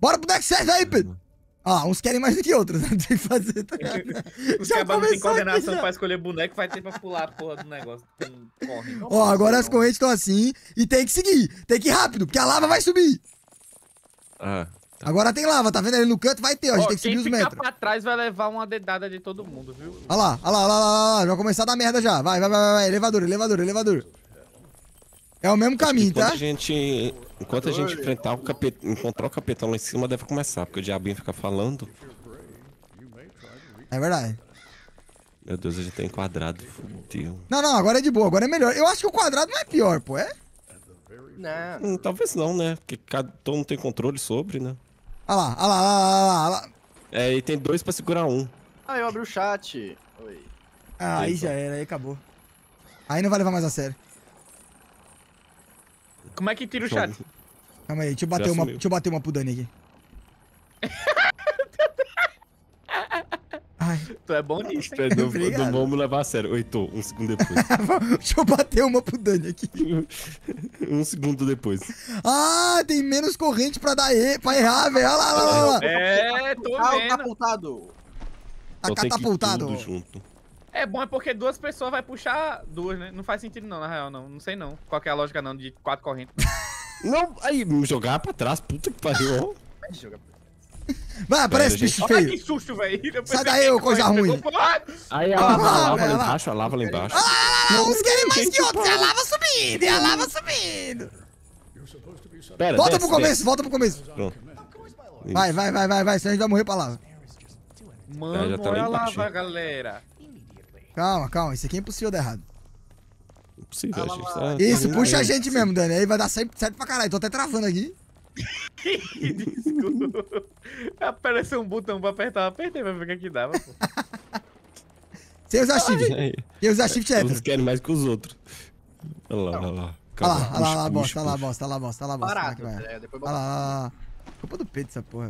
Bora pro deck 6 aí, Pedro. Ah, uns querem mais do que outros, né? Tem que fazer. Tá? Os Já cabas não tem começou aqui, coordenação já. pra escolher boneco, vai ter pra pular a porra do negócio. Corre. Ó, agora as correntes estão assim e tem que seguir. Tem que ir rápido, porque a lava vai subir. Ah, Agora tem lava, tá vendo ali no canto? Vai ter, ó. A gente Ó, tem que subir quem os ficar metros. pra trás vai levar uma dedada de todo mundo, viu? Olha lá, olha lá, olha lá, olha lá. Vai começar a dar merda já. Vai, vai, vai, vai. Elevador, elevador, elevador. É o mesmo caminho, enquanto tá? enquanto a gente enfrentar encontrar o capitão lá em cima, deve começar, porque o diabinho fica falando. É verdade. Meu Deus, a gente tá enquadrado. Fudeu. Não, não, agora é de boa, agora é melhor. Eu acho que o quadrado não é pior, pô, é? Não. Talvez não, né? Porque todo mundo tem controle sobre, né? Olha lá, olha lá, olha lá, olha lá. É, e tem 2 pra segurar um. Ah, eu abri o chat. Oi. Ah, aí já era, aí acabou. Aí não vai levar mais a sério. Como é que tira o chat? Calma aí, deixa eu Já bater uma pro Dani aqui. Ai, Tu é bom nisso, hein? Espera, não Obrigado. vamos levar a sério. Oi, tô, 1 segundo depois. deixa eu bater uma pro Dani aqui. 1 segundo depois. Ah, tem menos corrente pra dar pra errar, velho. Olha lá, olha lá, olha lá. É, tô Ah, vendo. catapultado. Tá Então tem que ir catapultado. tudo junto. É bom é porque 2 pessoas vai puxar 2, né? Não faz sentido não, na real, não. Não sei não. Qual que é a lógica não de 4 correntes. Não, aí, me jogar pra trás, puta que pariu, ó. Vai jogar. Vai, aparece, gente. bicho Olha que feio. susto, velho. Sai daí, ô coisa ruim. Aí a Ah, lava vai lá lá. embaixo, a lava lá embaixo. Ah, uns querem mais que outros. É a lava subindo, é a lava subindo. Pera, Volta desce, pro começo, desce. volta pro começo. Pronto. Vai, vai, vai, vai, vai, senão a gente vai morrer pra lava. Mano, Já tá lá olha embaixo, lá, hein? galera. Calma, calma, isso aqui é impossível dar errado. Impossível, a gente tá... Isso, puxa a gente mesmo, Dani. Aí vai dar certo pra caralho. Tô até travando aqui. Desculpa. Apareceu um botão pra apertar, eu apertei pra ver o que é que dava, pô. Sem usar shift. Aí, Sem usar shift é uns hétero. querem mais que os outros. Olha lá, olha lá. Olha lá, Calma, olha lá, olha lá, puxa, bosta, olha lá, puxa. bosta, olha lá, bosta, olha lá, bosta. Como é que Parado. vai? Depois Olha lá, botar. olha lá. Culpa do peito essa porra.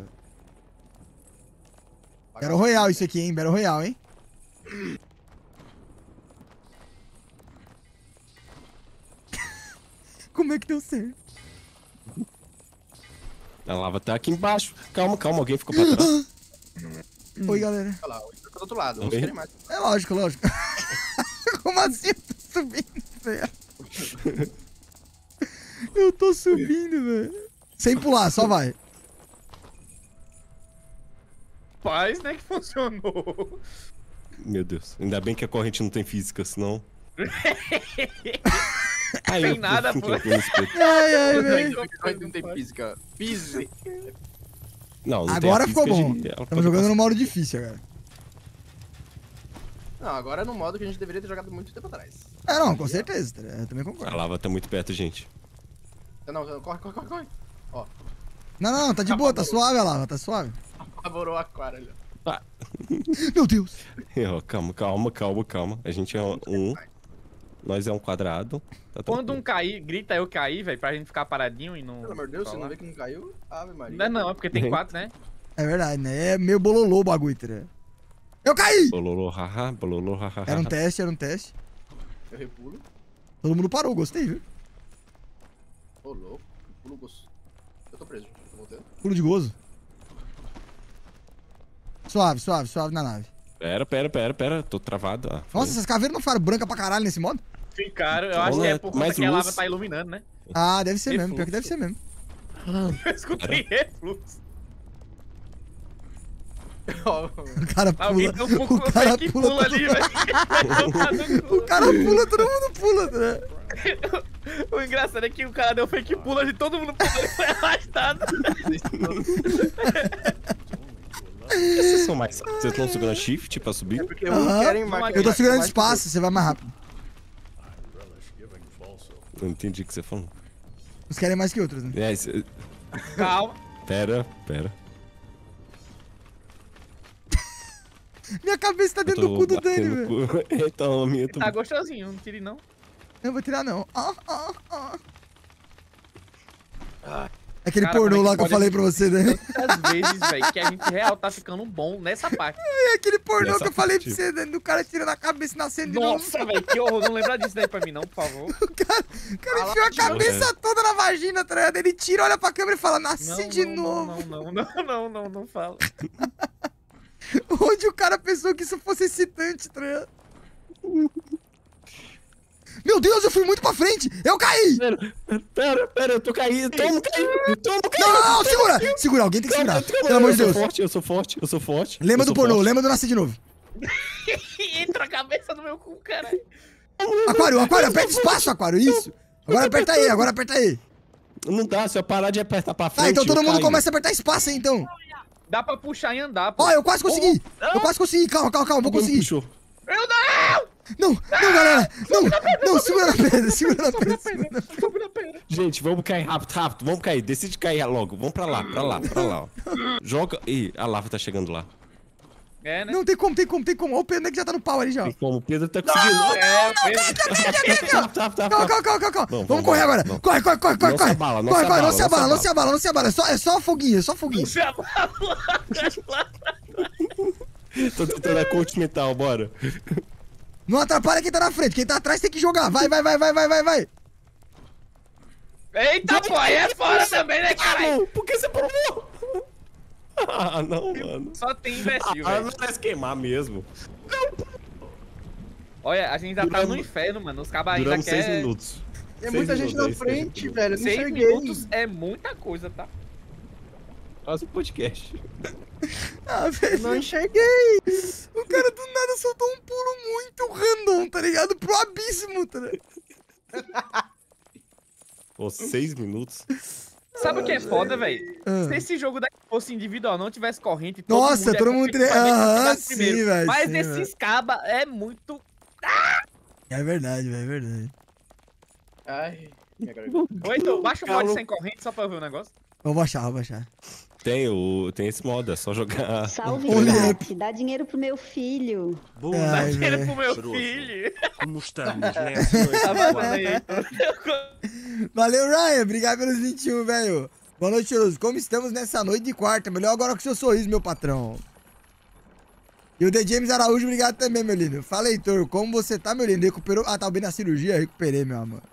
Battle Royale isso aqui, hein? Battle Royale, hein? Como é que deu certo? A lava tá aqui embaixo. Calma, calma, alguém ficou pra trás. Oi, galera. Olha lá, do outro lado. Uns Oi? querem mais. É lógico, lógico. Como assim eu tô subindo, velho? Eu tô subindo, velho. Sem pular, só vai. Paz, né, que funcionou. Meu Deus, ainda bem que a corrente não tem física, senão... Tem nada, pô. Ai, ai, velho. Não tem física. Pise. Não, não Agora tem a ficou física bom. de- ela Estamos pode jogando passar. no modo difícil agora. Não, agora é no modo que a gente deveria ter jogado muito tempo atrás. É, não, com certeza. Eu também A concordo. lava tá muito perto, gente. Não, corre, corre, corre, corre. Ó, Não, não, tá de boa, tá suave a lava, tá suave. apavorou o aquário ali. Ah. Meu Deus. Ó, calma, calma, calma, calma. A gente é um... Nós é um quadrado. Tá Quando tranquilo. um cair, grita eu cair, velho, pra gente ficar paradinho e não... Pelo amor de Deus, você não falar. vê que não caiu? Ave Maria. Não é não, é porque tem 4, né? É verdade, né? É meio bololô o bagulho, tá ligado? Eu caí! Bololô, haha, bololô, haha. Era um teste, era um teste. Eu repulo. Todo mundo parou, gostei, viu? Ô, louco. Pulo gosto. Eu tô preso, gente. Tô voltando. Pulo de gozo. Suave, suave, suave na nave. Pera. Tô travado. Ah, Nossa, essas caveiras não ficaram brancas pra caralho nesse modo? Ficaram, eu Bom, acho que né? é por conta Mais que a luz. lava tá iluminando, né? Ah, deve ser mesmo, Refluxo. pior que deve ser mesmo. Eu escutei refluxo. Ó, O cara Alguém pula, tem um pouco o cara que pula, pula ali, velho. o cara pula, todo mundo pula, né? O engraçado é que o cara deu fake pula de todo mundo pulando e foi arrastado. Vocês são mais... Vocês estão segurando shift pra subir? porque Aham. um querem mais. Eu tô segurando espaço, você vai mais rápido. Não entendi o que você falou. Uns querem mais que outros, né? É, Calma. pera. Minha cabeça tá dentro do cu do Dani, velho. Então, a minha... Tá gostosinho, não tire não. Eu não vou tirar, não. Aquele Cara, pornô como é lá que eu pode falei pra você, né? Tantas vezes, velho, que a gente real tá ficando bom nessa parte. É aquele pornô Nessa que eu falei pra parte. você, né? Do cara tirando a cabeça e nascendo de novo. Nossa, velho, que horror. Não lembra disso daí pra mim, não, por favor. O cara enfiou a cabeça toda na vagina, tá ligado? Ele tira, olha pra câmera e fala, nasci de novo. Não fala. Onde o cara pensou que isso fosse excitante, tá ligado? Meu Deus, eu fui muito pra frente! Eu caí! Pera, eu tô caindo. Toma, Não, segura! Segura, alguém tem que segurar. Pelo amor de Deus. Eu sou forte. Lembra Eu do sou pornô, forte. lembra do nascer de novo. Entra a cabeça no meu cu, caralho. Aquário, aperta espaço, Aquário, isso. Agora aperta aí. Não dá, se eu parar de apertar pra frente. Tá, então todo eu mundo caio. começa a apertar espaço aí, então. Dá pra puxar e andar, pô. Ó, eu quase consegui. Calma, vou Alguém conseguir. puxou. Eu não! Não, galera. Não, segura na pedra. Sobe na pedra. Gente, vamos cair rápido. Vamos cair, decide cair logo. Vamos pra lá, ó. Joga. Ih, a lava tá chegando lá. É, né? Não, tem como. Ó, o Pedro que já tá no pau ali já. Tem como, o Pedro tá conseguindo. Calma. Vamos, Vamos correr agora. vamos. Corre. Não se abala, não se abala. Não se abala. É só foguinho. Se abala. Tô tentando a coach mental, bora. Não atrapalha quem tá na frente. Quem tá atrás tem que jogar. Vai. Eita, pô, aí é fora também, né, caralho? Não, por que você provou? Ah, não, mano. Só tem imbecil, Ah, velho. não parece queimar mesmo. Olha, a gente já tá no inferno, mano. Os cabas ainda Duramos 6 querem... minutos. Tem 6 muita gente minutos, na frente, minutos. velho. Eu não 6 enxerguei. minutos é muita coisa, tá? Quase um podcast. Ah, Eu velho. não enxerguei. O cara do nada soltou um pulo muito random, tá ligado? Pro abismo, tá ligado? Pô, 6 minutos. Sabe o que é foda, velho? Ah. Se esse jogo daqui fosse individual, não tivesse corrente, Nossa, todo mundo teria teria- Aham, competitivamente sim, primeiro. velho, Mas sim, esses cabas é muito... É verdade, velho, é verdade. Ai, minha garganta. Ou então, baixa o mod Calo. sem corrente só pra eu ver o negócio. Vou baixar. Tem esse modo, é só jogar. Salve, Olha. chat. Dá dinheiro pro meu filho. Dá Ai, dinheiro velho. pro meu filho. Como estamos, né? Tá vazando aí, então. Valeu, Ryan. Obrigado pelos 21, velho. Boa noite, cheiroso. Como estamos nessa noite de quarta? Melhor agora com seu sorriso, meu patrão. E o The James Araújo, obrigado também, meu lindo. Fala, Heitor, como você tá, meu lindo? Recuperou? Ah, tá bem na cirurgia? Recuperei, meu amor.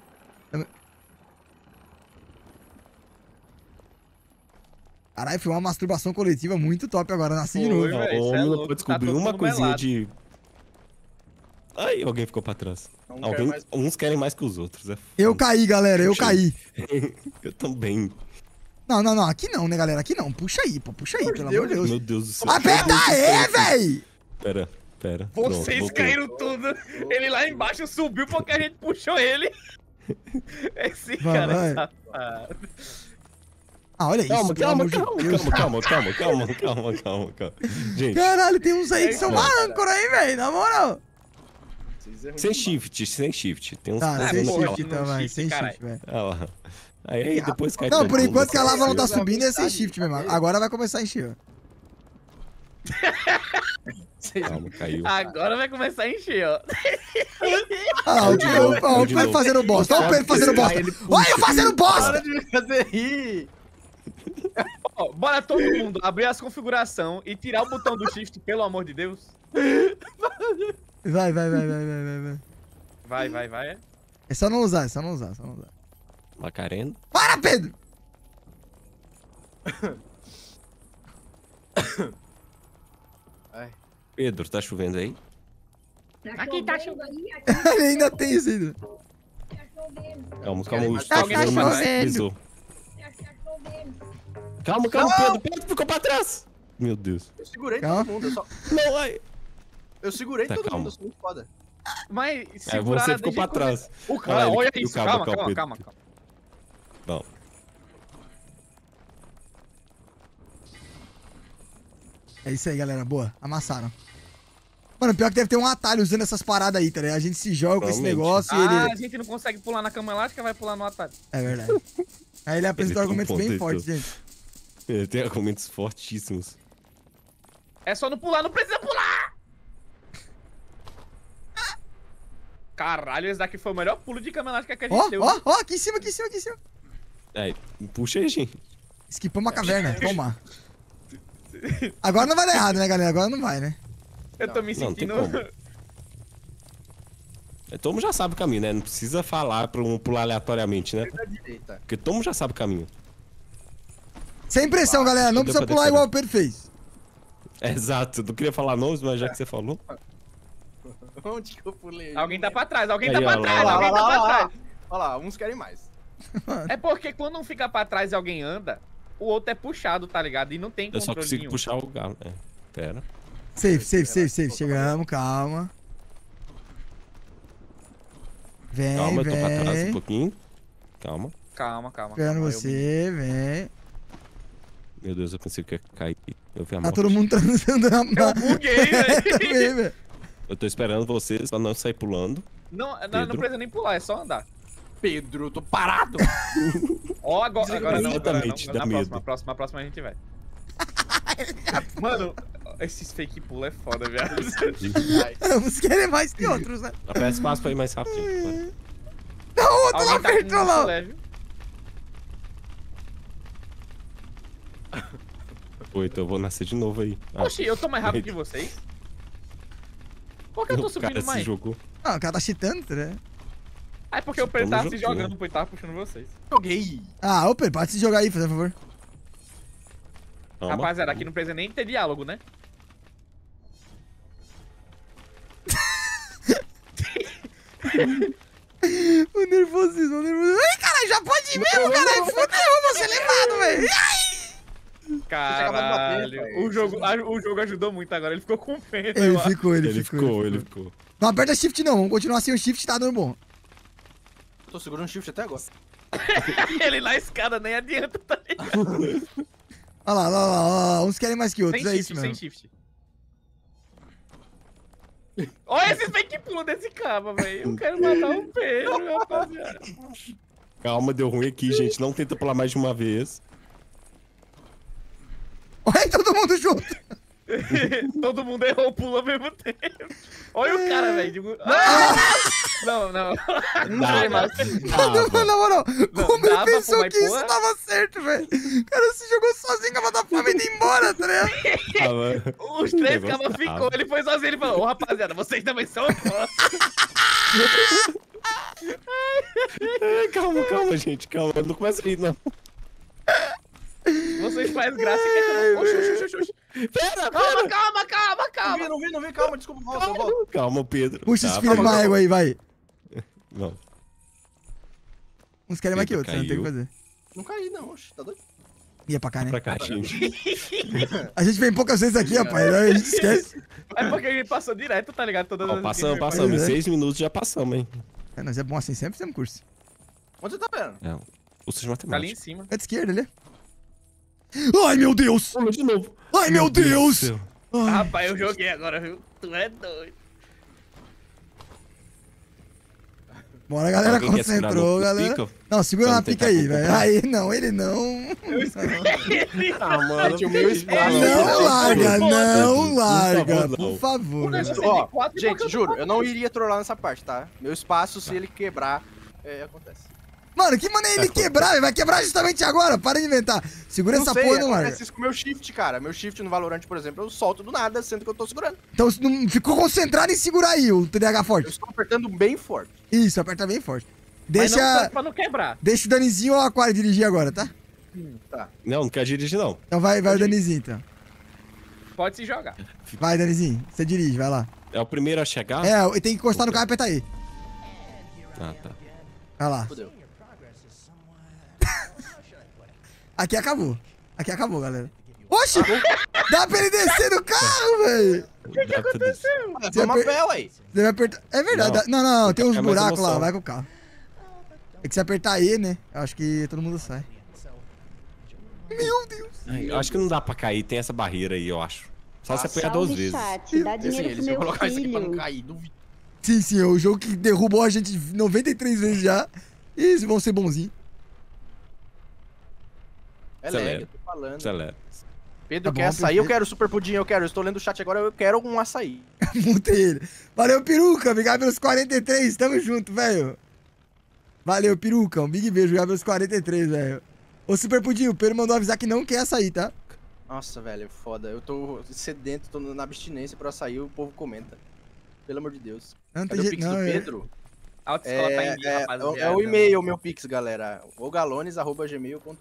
Caralho, foi uma masturbação coletiva muito top agora. Nasci de Foi, novo. velho. O isso é homem não louco, pode descobrir tá todo uma mundo coisinha melado. de. Ai, alguém ficou pra trás. Não quero Alguém... mais. Uns querem mais que os outros. É Eu caí, galera. Eu caí. Eu também. Não. Aqui não, né, galera? Aqui não. Puxa aí, pô. Puxa aí, pelo amor de Deus. Meu Deus do céu. Aperta aí, véi! Pera. Vocês Pronto, voltou. caíram tudo. Ele lá embaixo subiu porque a gente puxou ele. Esse Vai, cara vai. é safado. Ah, olha isso. Calma, pelo calma, amor de Deus. calma. Gente, Caralho, tem uns aí que são É, uma âncora aí, velho. Na moral. Vocês erram sem demais. shift. Tem uns Tá, pontos sem na porra, tela. shift não então, vai. shift, Sem caralho. shift, velho. Ah lá. Aí depois cai Não, por tranquilo, enquanto que a lava não tá Deus, subindo, é sem velocidade, shift mesmo. Agora vai começar a encher, ó. Calma, caiu. Agora vai começar a encher, ó. Ah, de novo, o de Pedro novo. fazendo bosta. Olha o Pedro fazendo bosta. Olha eu fazendo bosta. Para de me fazer rir. Ó, bora todo mundo abrir as configurações e tirar o botão do shift, pelo amor de Deus. Vai. Vai. É só não usar. Macarena. Para, Pedro! Ai. Pedro, tá chovendo aí? Aqui tá chovendo. Ele ainda tem isso ainda. Calma, Tá o Gustavo chovendo. pisou. Calma, Pedro ficou pra trás. Meu Deus. Eu segurei Calma. todo mundo. Não, ai. Eu segurei Tá, todo calma. mundo. Eu sou muito foda. Mas É, segurar você ficou desde pra quando- trás. O cara, ele olha caiu, isso. Calma. Pedro. Não. É isso aí, galera. Boa. Amassaram. Mano, pior que deve ter um atalho usando essas paradas aí, tá ligado? A gente se joga com esse Provavelmente. negócio e Ah, ele... a gente não consegue pular na cama elástica, vai pular no atalho. É verdade. Aí ele apresentou Ele tem um argumentos ponto bem aí, fortes, tu. gente. Ele tem argumentos fortíssimos. É só não pular, não precisa pular! Caralho, esse daqui foi o melhor pulo de cama elástica que a gente deu. Ó, aqui em cima. Aí, puxa aí, gente. Esquipamos a caverna, toma. Agora não vai dar errado, né, galera? Agora não vai, né? Eu tô me Não, tem sentindo... como. Todo mundo já sabe o caminho, né? Não precisa falar pra um pular aleatoriamente, né? Da direita. Porque todo mundo já sabe o caminho. Sem pressão, galera. Não deu precisa pra pular decorar. igual o Pedro fez. Exato, eu não queria falar nomes, mas já que você falou. Onde que eu pulei? Alguém tá pra trás, alguém Aí, tá pra ó, trás, lá, alguém tá pra trás. Olha lá, uns querem mais. É porque quando um fica pra trás e alguém anda, o outro é puxado, tá ligado? E não tem Eu só controle consigo nenhum. puxar o galo. É, pera. Safe. Chegamos, calma. Vem, Calma, eu tô pra trás um vem. pouquinho. Calma. Calma. Esperando você, vem. Meu Deus, eu pensei que ia cair. Eu vi a Tá morte. todo mundo transando na... Eu buguei, velho. Também, velho. Eu tô esperando vocês pra não sair pulando. Não Pedro. precisa nem pular, é só andar. Pedro, eu tô parado. Ó, agora não. Exatamente, dá Na medo. próxima a gente vai. Mano, esses fake pull é foda, viado. Uns querem mais que outros, né? Aperta espaço pra ir mais rapidinho. vai. Não, o outro não Alguém tá com apertou, um não. leve. Pô, então eu vou nascer de novo aí. Ah, Oxi, eu tô mais rápido que vocês? Por que eu tô o cara subindo se mais? jogou. Ah, o cara tá cheatando, né? Ah, é porque o Pedro Tamo tava se juntinho. jogando, pô, ele tava puxando vocês. Joguei. Ah, ô Pedro, pode se jogar aí, por favor. Calma. Rapaziada, aqui não precisa nem ter diálogo, né? O nervosismo. Ai, caralho, já pode ir mesmo, caralho. Fudeu, vou ser levado, velho. Caralho. O jogo ajudou muito agora, ele ficou com pena. Ele eu acho. ficou. Ele ficou. Não aperta shift não, vamos continuar sem o shift, tá dando bom. Tô segurando o shift até agora. Ele na escada nem adianta, tá ligado? Olha lá, uns querem mais que outros, Sem é shift, isso sem mesmo. shift. Olha esses fake pulos desse cabo, velho. Eu quero matar o Pedro, rapaziada. Calma, deu ruim aqui, gente. Não tenta pular mais de uma vez. Olha todo mundo junto. Todo mundo errou o pulo ao mesmo tempo. Olha o cara, velho. Ah! Não. Dá, sei mais. Na moral, como dá ele pra pensou pular e que isso pular? tava certo, velho? O cara se jogou sozinho, acabou da fome indo embora, tá ligado? Os três Negócio cabas tá ficou, ele foi sozinho, ele falou, ô rapaziada, vocês também são fãs. Calma, gente. Calma. Não começa a rir, não. Vocês fazem graça que é que eu oxi. Pera. Calma. Não vi, calma, desculpa, volta. Calma, Pedro. Puxa esse Tá, filho de uma égua aí, vai. Não. Uns querem mais que Pedro outros, né? Não tem o que caiu. fazer. Não caí, não, oxe, tá doido? Ia pra cá, né? Pra cá, gente. A gente vem poucas vezes aqui, rapaz, aí a gente esquece. É porque a gente passou direto, tá ligado? Todas Ó, as passamos. Pois Em é. 6 minutos já passamos, hein. É, nós é bom assim, sempre fizemos curso. Onde você tá vendo? É, o seu Tá ali em matemática. cima. É de esquerda ali. Ai, meu Deus! Pula de novo. Ai, meu Deus! do céu. Ai. Rapaz, eu joguei agora, viu? Tu é doido. Bora, galera, Alguém quer segurar concentrou, no galera. pico? Não, segura Pra na não pica tentar aí, velho. Aí, não, ele não. Ah, mano. Gente, o meu espaço. Não larga, não Por larga, favor, não. por favor. Deixa velho. eu- Ó, 104 e gente, porque eu tô juro, eu não iria trollar nessa parte, tá? Meu espaço, se ele quebrar, acontece. Mano, que maneira ele quebrar, velho. Vai quebrar justamente agora. Para de inventar. Segura essa porra e não larga. acontece isso com o meu shift, cara. Meu shift no Valorant, por exemplo, eu solto do nada, sendo que eu tô segurando. Então você não ficou concentrado em segurar aí o TDAH Eu forte. estou apertando bem forte. Isso, aperta bem forte. Mas não Deixa, tanto pra não quebrar. deixa o Danizinho ou o Aquário dirigir agora, tá? Tá. Não quer dirigir, não. Então vai o Danizinho, então. Pode se jogar. Vai, Danizinho. Você dirige, vai lá. É o primeiro a chegar? É, ele tem que encostar no carro e apertar aí. Ah, tá. Vai lá. Fudeu. Aqui acabou. Aqui acabou, galera. Oxi! Dá pra ele descer do carro, velho! O que aconteceu? Toma aper- pé, ué. Você vai apertar. É verdade. Não, tem uns É mais buracos lá, emoção. vai com o carro. É que se apertar E, né? Eu acho que todo mundo sai. Meu Deus! Ai, eu acho que não dá pra cair, tem essa barreira aí, eu acho. Só se apoiar duas Salve, vezes. chat. Dá Assim, dinheiro pro eles iam meu colocar isso aqui pra não filho. cair, duvido. Sim, é o jogo que derrubou a gente 93 vezes já. E eles vão ser bonzinhos. É Acelera. lag, eu tô falando. Acelera. Pedro Tá quer bom, açaí, perfeito. eu quero super pudim, eu quero. Eu estou lendo o chat agora, eu quero um açaí. Mutei ele. Valeu, Peruca. Obrigado pelos 43. Tamo junto, velho. Valeu, Peruca. Um big beijo. Obrigado pelos 43, velho. Ô, Super Pudim, o Pedro mandou avisar que não quer açaí, tá? Nossa, velho, foda. Eu tô sedento, tô na abstinência pra sair, o povo comenta. Pelo amor de Deus. Não tem Cadê o jeito pix não, do é. Pedro? A autoescola tá em dia, rapaziada. É o e-mail, o meu pix, galera. ogalones@gmail.com.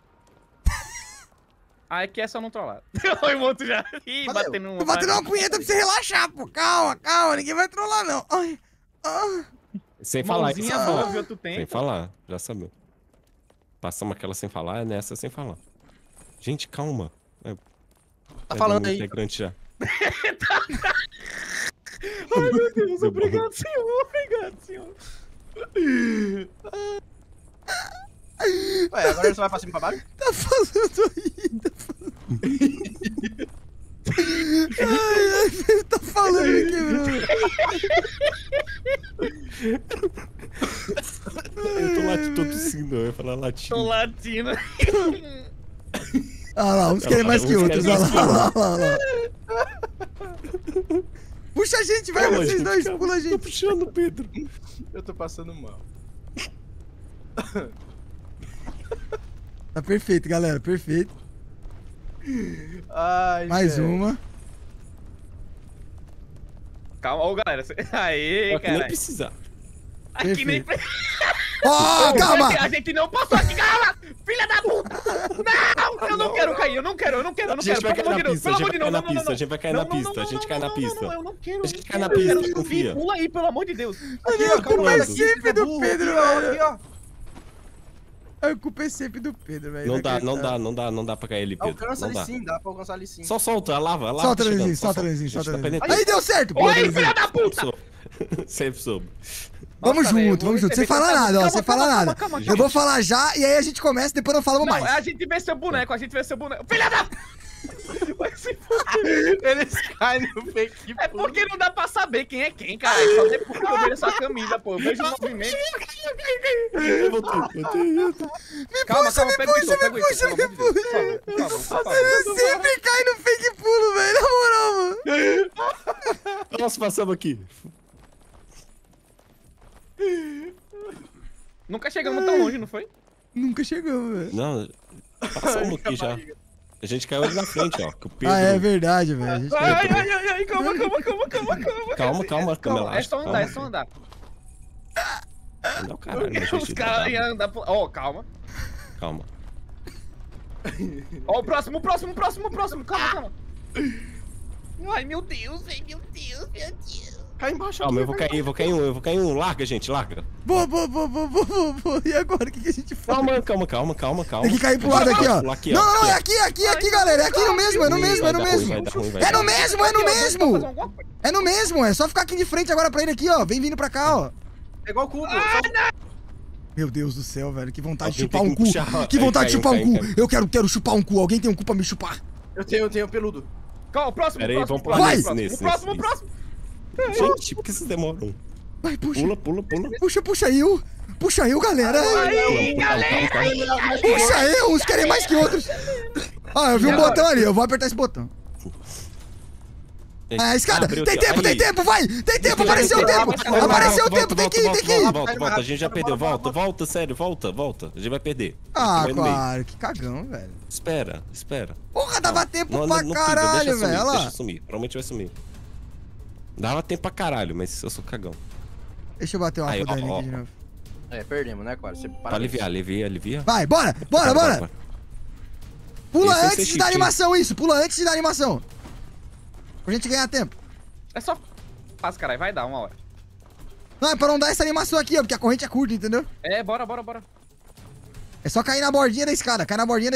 Ah, aqui é só não trollar. Oi, Moto já. Ih, Valeu. batendo uma. Tô batendo uma punheta pra você relaxar, pô. Calma, calma, ninguém vai trollar, não. Ai, ah. Sem falar isso. Mãozinha Sem boa, falar. viu? Tu Sem tem. falar, já sabia. Passamos aquela sem falar, é nessa sem falar. Gente, calma. Tá falando aí. Integrante já. Ai, meu Deus, obrigado, senhor. Obrigado, senhor. Ué, agora você vai pra cima e pra baixo? Tá falando aí, tá falando. Ai, ele tá falando aqui, bro. Eu tô latindo, tô tossindo, eu ia falar Tô latindo. latindo. Ah lá, uns querem mais que Uns outros. querem Olha mais lá, que olha lá, olha lá. Puxa a gente, vai, Calma, vocês gente, dois, calma. pula a Tô gente. puxando o Pedro. Eu tô passando mal. Tá perfeito, galera, perfeito. Ai, Mais velho. uma. Calma, ô, galera. Aê, Só que nem cara. precisa. Aqui nem. Ó, calma! A gente não passou aqui, calma! Filha da puta! Não! Eu não quero cair, eu não quero, eu não quero, eu A não gente quero. vai Pelo cair amor na de Deus, pista, a pelo gente amor vai de cair Deus, na pista, a gente vai cair na pista, a gente cai na pista. eu não quero. A gente cai na eu quero pista, subir, confia. pula aí, pelo amor de Deus. Aqui, A ó, culpa calma é aí, sempre é do burro. Pedro, Aqui, ó, velho. aqui, ó. A culpa é sempre do Pedro, velho. Não dá, não inacreditável. dá, não dá pra cair ali, Pedro. Alcança Não ali dá. sim, dá pra alcançar ali sim. Só solta, a lava Solta, tá chegando, Lenzinho, só solta, solta. Lenzinho, A gente solta, tá Lenzinho. penetrando. Aí deu certo, pô. Oi, Lenzinho. filha da Sempre puta! soube. Sempre soube. Vamos Nossa, velho, junto, eu vamos vou junto. Sem receber. falar nada, ó, Calma, sem calma, falar calma, nada. calma, Eu calma. vou falar já e aí a gente começa, depois não falamos Não, mais. a gente vê seu boneco, a gente vê seu boneco. Filha da... Vai se fuder. Eles caem no fake. É porque não dá pra saber quem é quem, cara. É só depois que eu vejo essa camisa, pô. Eu vejo o movimento. Eu voltei. Calma, puxa, me pega puxa, isso, pega me isso, puxa, pelo amor de Deus. Por favor, por favor, por favor. Ele sempre cai no fake pulo, velho. Na moral, mano. Nós passamos aqui. Nunca chegamos tão longe, não foi? Nunca chegamos, velho. Não, passamos aqui já. A gente caiu ali na frente, ó. Que o Pedro... Ah, é verdade, velho. A gente Ai, caiu. ai, calma. Calma, Calma, Camela. é só andar, é só andar. Não, caralho, meu Os gente. caras iam andar... Ó, calma. Calma. Ó, o próximo. Calma. Ai, meu Deus, velho, meu Deus. Cai embaixo Calma, aqui, eu vou cair um. Larga, gente, larga. Boa. E agora, o que a gente faz? Calma. Tem que cair pro lado aqui, ó. Pular aqui, Não, ó. não, é aqui, galera. É aqui no mesmo, é no mesmo. Vai dar ruim, vai É no dar ruim. mesmo, É no mesmo, é só ficar aqui de frente agora pra ele aqui, ó. Vem vindo pra cá, ó. É igual cubo. Meu Deus do céu, velho. Que vontade de Alguém chupar tem um que cu. puxar. Que vontade de chupar Caiu, um cu. caiu. Eu quero chupar um cu. Alguém tem um cu pra me chupar. Eu tenho peludo. Calma, o próximo. Pera aí, vamos pular Vai! nesse. O próximo. Gente, por que vocês demoram? Vai, puxa. Pula. Puxa eu, galera. Aí, galera. Puxa eu, uns querem mais que outros. Ah, eu vi um botão ali. Eu vou apertar esse botão. Ah, a escada. Abriu Tem aqui, ó. tempo, Aí. Apareceu o tempo. Apareceu o tempo, tem que ir. Volta, a gente já perdeu. Volta, sério, volta. A gente vai perder. Ah, Vai no meio. claro, que cagão, velho. Espera. Porra, dava tempo Não, pra não pisa, caralho, velho. Olha Deixa lá. sumir, provavelmente vai sumir. Dava tempo pra caralho, mas eu sou cagão. Deixa eu bater uma Aí, ó, fodane ó, aqui de ó. novo. É, perdemos, né, Quara? Você Pra alivia. Vai, bora. Pula Esse é antes da cheat. animação, isso. Pula antes da animação. Pra gente ganhar tempo. É só... Passa, caralho, vai dar uma hora. Não, é pra não dar essa animação aqui, ó, porque a corrente é curta, entendeu? É, bora. É só cair na bordinha da escada,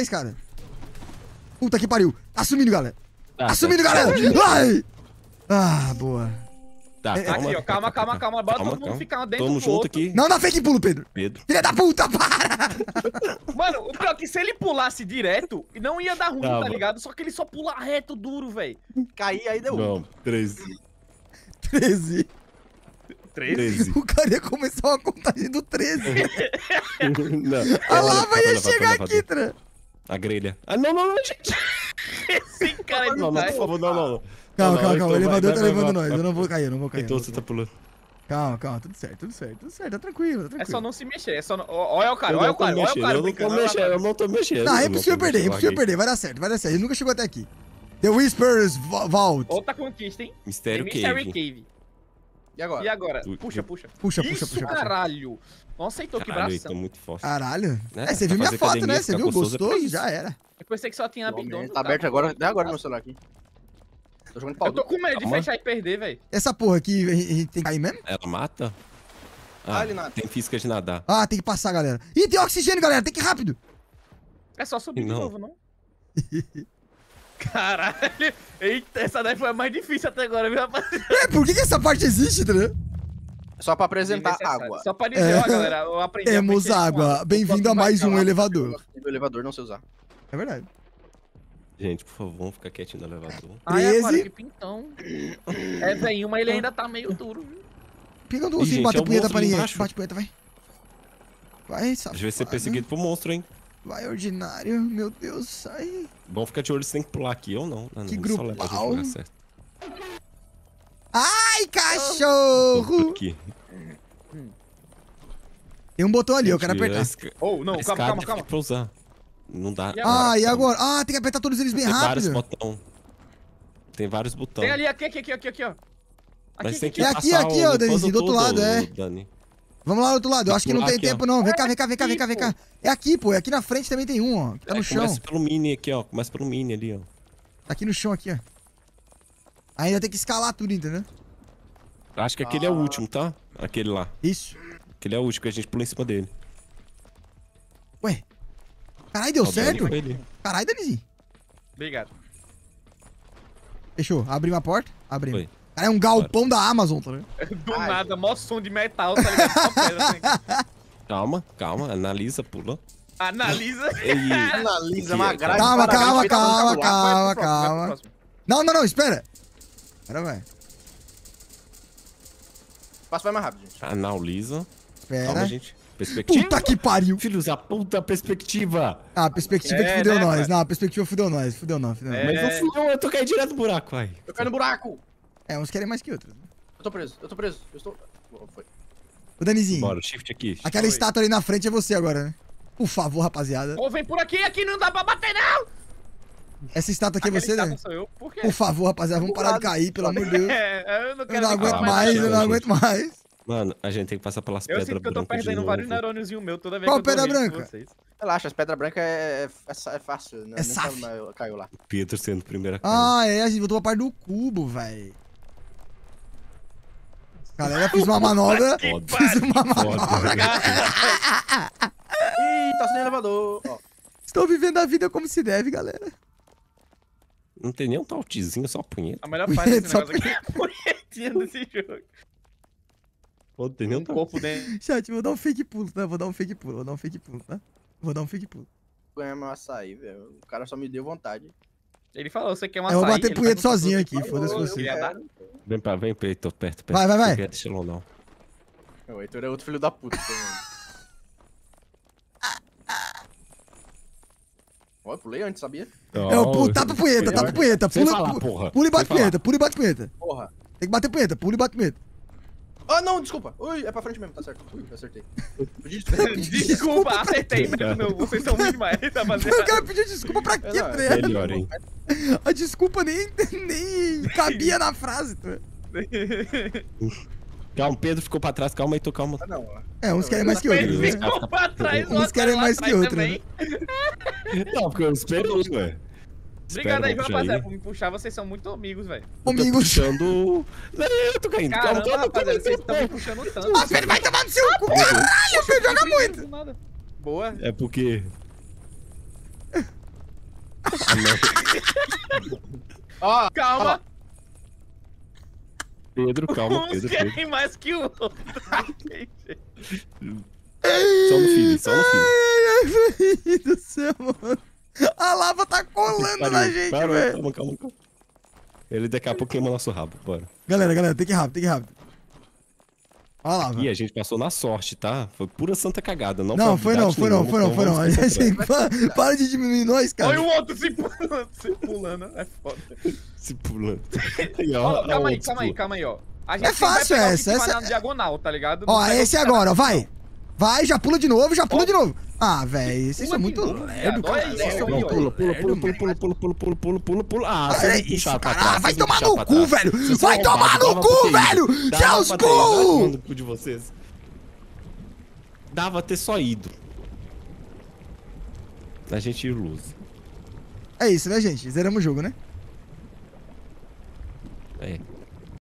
Puta que pariu. Assumindo, galera. Galera. Vai! Ah, boa. Tá, Aqui, ó, calma. Bora todo mundo ficar dentro Tamo do junto outro. aqui. Não dá fake pulo, Pedro. Filha da puta, para! Mano, o pior é que se ele pulasse direto, não ia dar ruim, Tá, tá mano. ligado? Só que ele só pula reto, duro, velho. Cair aí deu. Não, 13. 13. 13. O cara ia começar uma contagem do 13. Não. A lava ia Olha, chegar olha, aqui, Tra. A grelha. Ah, não, gente. Esse cara Não, vai. por favor, não. Calma, Não, o então elevador vai, tá vai, levando vai. nós. Eu não vou cair, Então você tá pulando. Calma, tudo certo, tá tranquilo, É só não se mexer, é só não... Olha o cara, Eu olha não o cara, tô olha o mexendo, cara eu não tô brincando, olha o mexendo, cara. eu não tô mexendo. Não, é eu não impossível tô perder, mexendo, impossível perder, vai dar certo. Ele nunca chegou até aqui. The Whispers Vault. Outra conquista, hein? Mistério Mystery Cave. Cave. E agora? E agora? Tu- Puxa. Puxa. Isso, caralho. Não aceitou, que Caralho, ele bração. tá muito forte. Caralho. Né? É, você Pra viu minha fazer foto, academia, né? Você ficar viu? gostoso é pra Gostoso, isso. já era. Eu pensei que só tinha abdômen. Tá aberto agora, até agora meu celular aqui. Tô jogando pau. Eu tô com medo de Calma. fechar e perder, velho. Essa porra aqui, a gente tem que cair mesmo? Ela mata? Ah, ele nada. Tem física de nadar. Ah, tem que passar, galera. Ih, tem oxigênio, galera, tem que ir rápido. É só subir de Não. novo, não? Caralho. Eita, essa daí foi a mais difícil até agora, viu, rapaz? É, por que essa parte existe, entendeu? Só pra apresentar Desnecessário. água. Só pra dizer, ó, galera, eu aprendi Temos mexer com água. Bem-vindo a mais um elevador. O elevador não sei usar. É verdade. Gente, por favor, vamos ficar quietinho no elevador. Ai, agora 13. que pintão. É velhinho, mas ele ainda tá meio duro, viu? Por que eu não Ih, consigo gente, bater é o punheta monstro pra ali ninguém? embaixo. Bate punheta, vai. Vai, A gente vai ser safado. perseguido por monstro, hein? Vai, ordinário. Meu Deus, sai. Vamos ficar de olho se tem que pular aqui ou não. Que Não, só leva a gente grupal. no lugar certo. Ai, cachorro! Aqui. Tem um botão ali, eu quero Tira a apertar. Oh, não, a escada calma. fica pra usar. Não dá. E agora? Ah, e agora? Ah, tem que apertar todos eles bem Tem vários rápido. botões. Tem vários botões. Tem ali, aqui, ó. Mas Aqui, tem que É aqui, passar aqui, ó, o Danizinho, puzzle do outro todo, lado, é. Dani. Vamos lá do outro lado. Eu acho que não tem Aqui, ó. tempo, não. Vem cá. É aqui, pô. É aqui na frente também tem um, ó. Que tá no chão. Começa pelo mini aqui, ó. Começa pelo mini ali, ó. Tá aqui no chão, aqui, ó. Ainda tem que escalar tudo, entendeu? Acho que aquele é o último, tá? Aquele lá. Isso. Aquele é o último que a gente pula em cima dele. Ué. Caralho, deu Ó, o Dani certo? foi ali. Caralho, Danizinho. Obrigado. Fechou. Abrimos a porta? Abrimos. Foi. Cara, é um galpão da Amazon, tá ligado? Do Ai, nada, mó som de metal, tá ligado? Só pedra, assim. Calma. Analisa, pula. Analisa. E... Analisa Aqui, uma ó. grade. Calma, para calma, grade feita no calma, tabular. calma. Vai pro próximo. Não, espera. Espera, vai. O passo vai mais rápido, gente. Analisa. Calma, Espera. gente. Perspectiva. Puta que pariu. Filhos da puta, perspectiva. Ah, a perspectiva que É, fudeu né, nós. pai? Não, a perspectiva fudeu nós. Fudeu não. É. Mas eu fui eu tô caindo direto no buraco, ai. Eu caio no buraco. É, uns querem mais que outros. Eu tô preso. Eu estou... Foi. Ô, Danizinho. Bora, shift aqui. Aquela Oi. estátua ali na frente é você agora, né? Por favor, rapaziada. Ô, vem por aqui não dá pra bater, não! Essa estátua aqui é você, né? Sou eu, por quê? Por favor, rapaziada, vamos parar de cair, pelo amor de Deus. É, eu não Eu quero não nem aguento falar mais, não, eu não gente. aguento mais. Mano, a gente tem que passar pelas Eu pedras sinto que eu tô brancas de perdendo novo. vários neurônios meu toda vez Qual que eu tô pedra rindo com branca? vocês. Relaxa, as pedras brancas é fácil, né? É saf. Caiu lá. Pedro sendo primeira coisa. Ah, é, a gente voltou pra parte do cubo, velho. Galera, fiz uma manobra. Que Foda. Fiz uma manobra. Foda. Ih, tá sem elevador. Ó. Estou vivendo a vida como se deve, galera. Não tem nem um taltezinho, só punheta. A melhor parte desse Só negócio aqui é a punhetinha desse jogo. Pô, não tem nem um Um taltezinho. corpo dentro. Chat, vou dar um fake pulo, tá? Vou dar um fake pulo, tá? Vou dar um fake pulo. Ganhar meu açaí, velho. O cara só me deu vontade. Ele falou, você quer uma Eu vou açaí? bater Ele punheta perguntou sozinho se aqui, foda-se Eu você. queria dar. Vem pra aí, tô perto. Vai. Não quer deixar ele não. O Heitor é outro filho da puta também. Ó, eu pulei antes, sabia? É o pulo, tapa punheta. Sem Pula, falar, porra. pula e bate Sem falar. punheta. Porra. Tem que bater punheta, pula e bate punheta. Ah, não, desculpa. Ui, é pra frente mesmo, tá certo. Ui, eu acertei. Desculpa, acertei, mas meu, vocês são muito demais, O rapaziada. cara pediu desculpa pra quê, Não, tá ligado? Melhor, hein? A desculpa nem cabia na frase, tá? Calma, o Pedro ficou pra trás. Calma aí, tô calma. Ah, não. ó. É, uns querem mais que outros, Ele né? ficou pra trás, Uns querem lá mais que atrás outros, né? também. Não, porque eu esperei, ué. Obrigado aí, Espera, rapaziada, aí. por me puxar, vocês são muito amigos, velho. Eu tô Amigos. puxando... Não, eu tô caindo. Caramba, calma. rapaziada, vocês estão me puxando tanto. Ah, Pedro vai tomar no seu cu, caralho, Pedro joga muito. Do nada. Boa. É porque... Ó, Calma, Pedro, calma, uns Pedro. querem mais que o outro. Só no filho, só no filho. Ai, meu Deus do céu, mano. A lava tá colando na gente, Parou, velho. calma. Ele daqui a pouco queima nosso rabo, bora. Galera, tem que ir rápido. Olha lá, E velho. a gente passou na sorte, tá? Foi pura santa cagada. Não, foi não. então vamos A gente concentrar. para de diminuir nós, Olha cara. o outro se pulando, é foda. Se pulando. Ó, calma aí, outro se pula. calma aí, ó. A gente É fácil vai pegar o essa, que tiver essa na diagonal, tá ligado? Ó, Não pega o esse que tá agora, na ó, vai. diagonal. Vai, já pula de novo, já pula Ó. de novo. Ah, velho, vocês são Pula muito de novo, lerdo, viado. cara. Olha isso, Vocês são ó. muito Pula. Ah, vocês Olha vão isso, puxar pra cara. trás. Vai vocês vão tomar puxar no pra cu, trás. velho. Vocês são Vai tomar roubados, no dava cu, pra ter ido. velho. Dava Seus pra ter ido. Vai tomar cu. no cu de vocês. Dava ter só ido. A gente luz. É isso, né, gente? Zeramos o jogo, né? É.